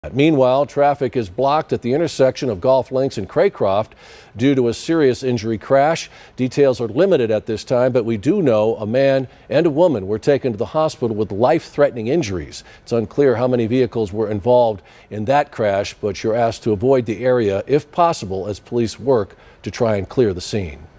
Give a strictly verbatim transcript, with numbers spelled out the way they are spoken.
Meanwhile, traffic is blocked at the intersection of Golf Links and Craycroft due to a serious injury crash. Details are limited at this time, but we do know a man and a woman were taken to the hospital with life-threatening injuries. It's unclear how many vehicles were involved in that crash, but you're asked to avoid the area if possible as police work to try and clear the scene.